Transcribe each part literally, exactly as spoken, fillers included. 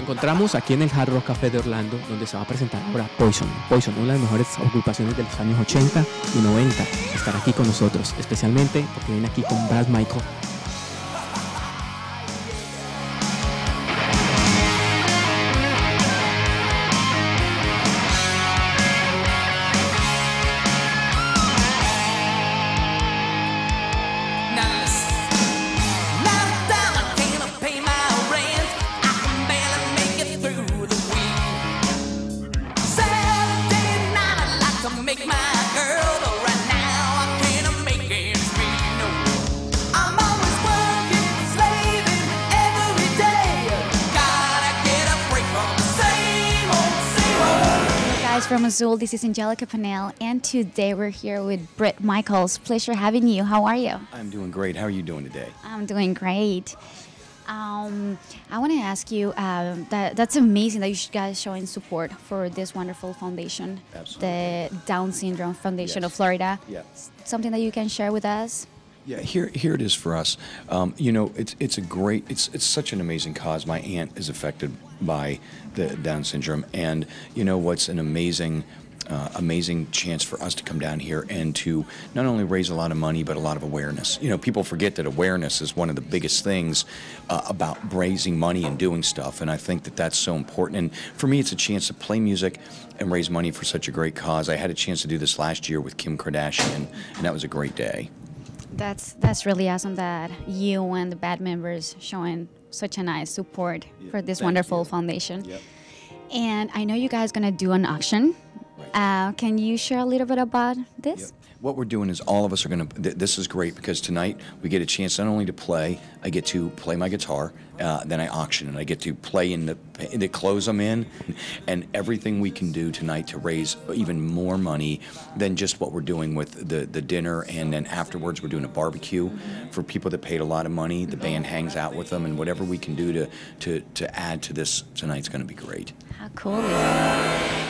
encontramos aquí en el Hard Rock Café de Orlando, donde se va a presentar ahora Poison. Poison, una de las mejores agrupaciones de los años ochenta y noventa, estará aquí con nosotros, especialmente porque viene aquí con Bret Michael. From Azul, this is Angelica Panel, and today we're here with Bret Michaels. Pleasure having you. How are you? I'm doing great. How are you doing today? I'm doing great. Um, I want to ask you, uh, that that's amazing that you guys showing support for this wonderful foundation, Absolutely. The Down Syndrome Foundation Yes. of Florida. Yeah. Something that you can share with us? Yeah, here here it is for us. Um, you know, it's it's a great, it's it's such an amazing cause. My aunt is affected by the Down syndrome, and you know what's an amazing, uh, amazing chance for us to come down here and to not only raise a lot of money but a lot of awareness. You know, people forget that awareness is one of the biggest things uh, about raising money and doing stuff, and I think that that's so important. And for me, it's a chance to play music and raise money for such a great cause. I had a chance to do this last year with Kim Kardashian, and that was a great day. That's that's really awesome that you and the band members showing such a nice support Yeah, for this thank wonderful you. foundation. Yep. And I know you guys gonna do an auction. Right. Uh, can you share a little bit about this? Yep. What we're doing is all of us are going to, th- this is great because tonight we get a chance not only to play, I get to play my guitar, uh, then I auction and I get to play in the, in the clothes I'm in, and everything we can do tonight to raise even more money than just what we're doing with the, the dinner, and then afterwards we're doing a barbecue for people that paid a lot of money. The band hangs out with them, and whatever we can do to, to, to add to this tonight's going to be great. How cool is it?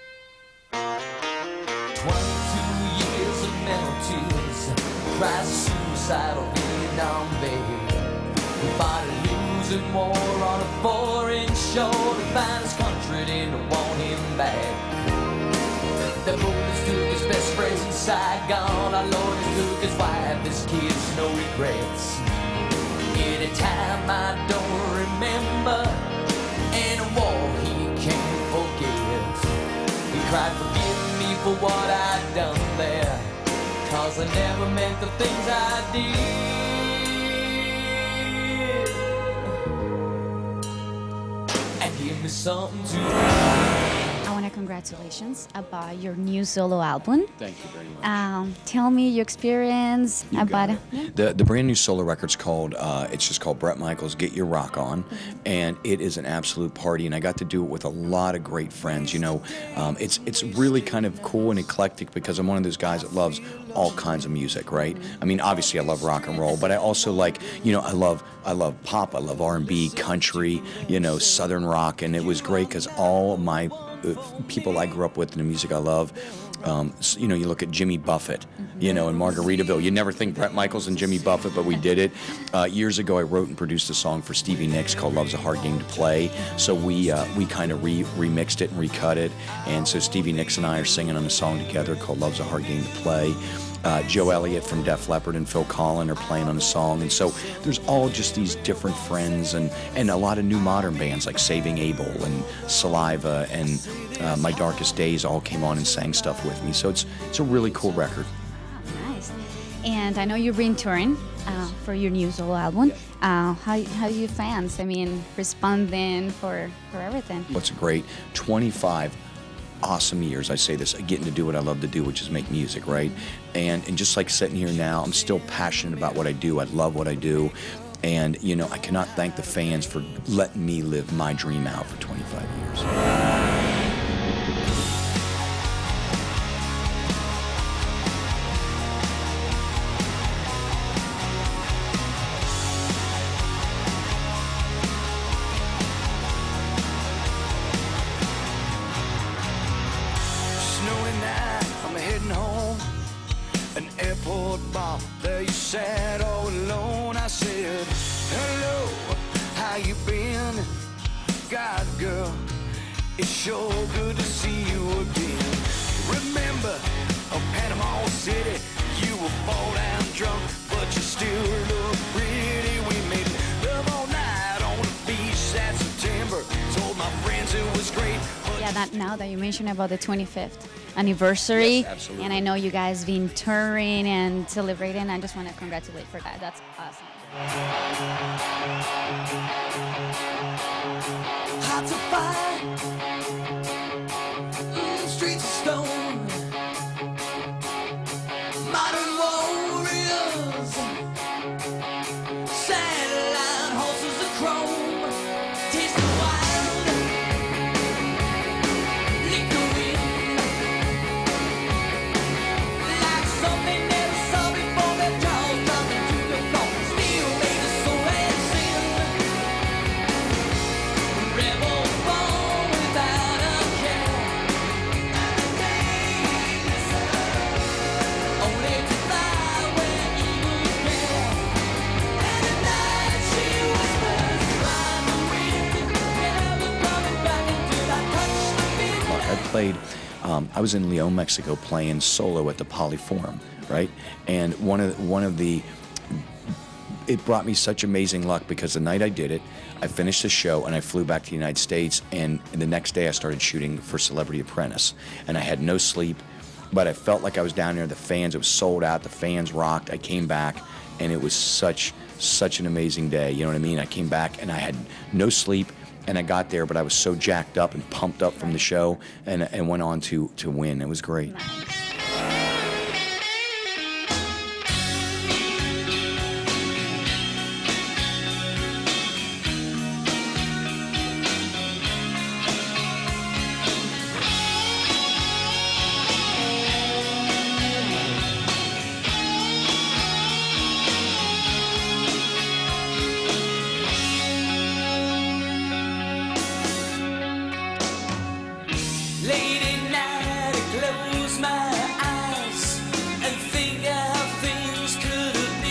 twenty-two years of mental tears, cries of suicidal Vietnam babe. We fought a losing war on a foreign shore to find his country, didn't want him back. The bullets took his best friends in Saigon, our lawyers took his wife, his kids, no regrets. Anytime I don't remember, in a war he can't forget. He cried, forgive me for what I'd done there, cause I never meant the things I did. And give me something to I want to congratulations about your new solo album. Thank you very much. Um, tell me your experience You about got it. it. Yeah. The the brand new solo record's called uh, it's just called Bret Michaels Get Your Rock On, and it is an absolute party. And I got to do it with a lot of great friends. You know, um, it's it's really kind of cool and eclectic because I'm one of those guys that loves all kinds of music. Right? I mean, obviously I love rock and roll, but I also like, you know, I love I love pop, I love R and B, country, you know, southern rock, and it was great because all my uh, people I grew up with and the music I love. Um, you know, you look at Jimmy Buffett, you know, in Margaritaville. You never think Bret Michaels and Jimmy Buffett, but we did it. Uh, years ago, I wrote and produced a song for Stevie Nicks called "Love's a Hard Game to Play." So we uh, we kind of re- remixed it and recut it, and so Stevie Nicks and I are singing on a song together called "Love's a Hard Game to Play." Uh, Joe Elliott from Def Leppard and Phil Collin are playing on the song, and so there's all just these different friends and, and a lot of new modern bands like Saving Abel and Saliva and uh, My Darkest Days all came on and sang stuff with me. So it's it's a really cool record. Wow, nice. And I know you've been touring uh, for your new solo album. Uh, how how you fans? I mean, responding for for everything. What's great? twenty-five awesome years. I say this, getting to do what I love to do, which is make music, right? And and just like sitting here now, I'm still passionate about what I do. I love what I do. And, you know, I cannot thank the fans for letting me live my dream out for twenty-five years. There you sat all alone. I said, hello, how you been? God, girl, it's sure good to see you again. Remember, of Panama City, you will fall down drunk, but you still look pretty. We made love all night on the beach that September. Told my friends it was great. Yeah, that now that you mentioned about the twenty-fifth anniversary, Yes, absolutely. and I know you guys been touring and celebrating. I just want to congratulate for that. That's awesome. Hard to find, mm, streets of stone, modern warriors, satellite horses of chrome, taste the wild, liquor in, like something never saw before. Their jaws dropping to the floor, steel made of soul and sin. Rebel born without a care, only to fly where eagles dare. And at night she whispers, find the wind, never coming back until I touch the beat. Look, I played, um, I was in Leon, Mexico, playing solo at the Polyforum, right? And one of one of the, it brought me such amazing luck because the night I did it, I finished the show and I flew back to the United States, and the next day I started shooting for Celebrity Apprentice, and I had no sleep, but I felt like I was down there. The fans, it was sold out. The fans rocked. I came back, and it was such such an amazing day. You know what I mean? I came back and I had no sleep, and I got there, but I was so jacked up and pumped up from the show, and and went on to to win. It was great. Late at night, I close my eyes and think how things could have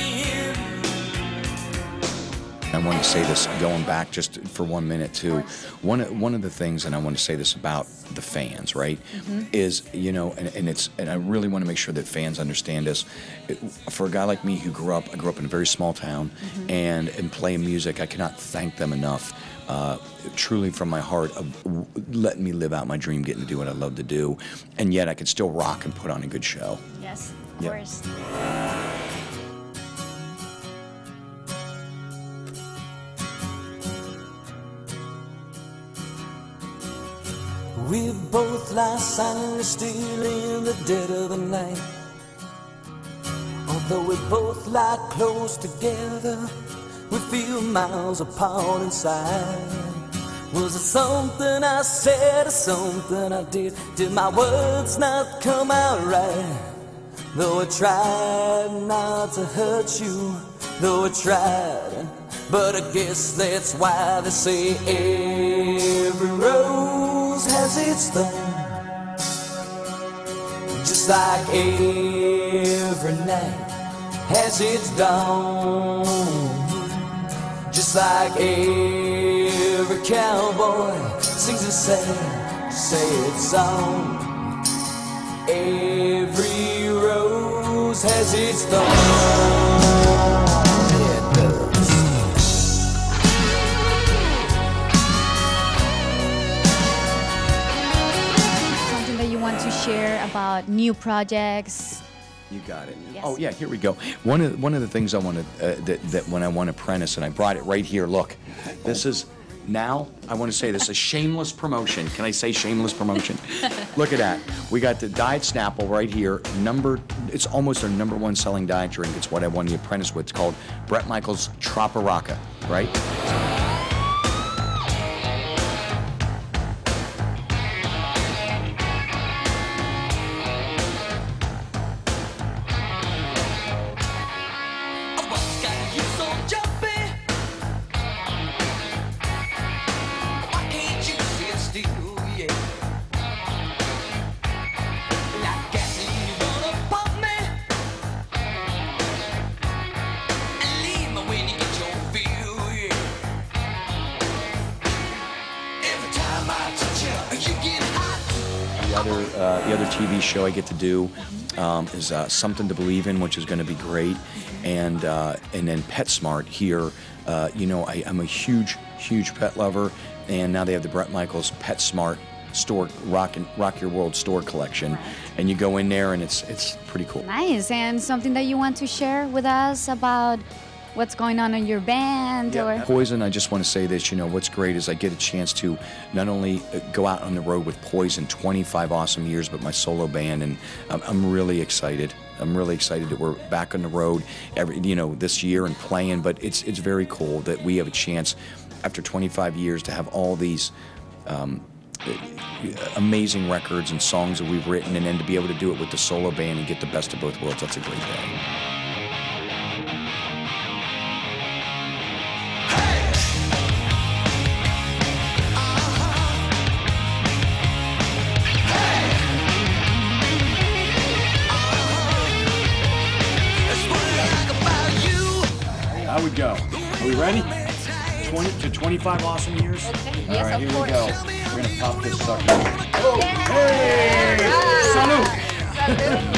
been. I want to say this, going back just for one minute too. One of- one of the things, and I want to say this about the fans, right, is, you know, and, and it's, and I really want to make sure that fans understand this. It, for a guy like me who grew up, I grew up in a very small town, and and playing music, I cannot thank them enough. Uh, truly from my heart of w- letting me live out my dream, getting to do what I love to do, and yet I could still rock and put on a good show. Yes, of Yeah. course. We both lie silently still in the dead of the night. Although we both lie close together, we feel miles apart inside. Was it something I said or something I did? Did my words not come out right? Though I tried not to hurt you, though I tried, but I guess that's why they say every rose has its thorn. Just like every night has its dawn. Just like every cowboy sings a sad, sad song. Every rose has its thorn. It does. Something that you want to share about new projects? You got it. Yes. Oh yeah, here we go. One of one of the things I wanted uh, that that when I won Apprentice, and I brought it right here. Look, this is now. I want to say this is a shameless promotion. Can I say shameless promotion? Look at that. We got the Diet Snapple right here. Number. It's almost our number one selling diet drink. It's what I won the Apprentice with. It's called Bret Michaels Troparaca. Right. What's got you so jumpy? Why can't you sit still? Yeah. Like gasoline, you wanna pump me and leave me when you get your feel. Yeah. T V show I get to do um, is uh, Something to Believe In, which is going to be great. And uh, and then PetSmart here. Uh, you know, I, I'm a huge, huge pet lover. And now they have the Bret Michaels PetSmart store, Rock, and, Rock Your World store collection. Right. And you go in there and it's, it's pretty cool. Nice. And something that you want to share with us about what's going on in your band? Yeah. Or Poison, I just want to say this, you know, what's great is I get a chance to not only go out on the road with Poison, twenty-five awesome years, but my solo band, and I'm, I'm really excited. I'm really excited that we're back on the road every, you know, this year and playing, but it's it's very cool that we have a chance after twenty-five years to have all these um, amazing records and songs that we've written, and then to be able to do it with the solo band and get the best of both worlds. That's a great day. How we go? Are we ready? twenty to twenty-five awesome years? Yes, All right, of here course. we go. We're gonna pop this sucker. Oh, hey! Salud! Salud.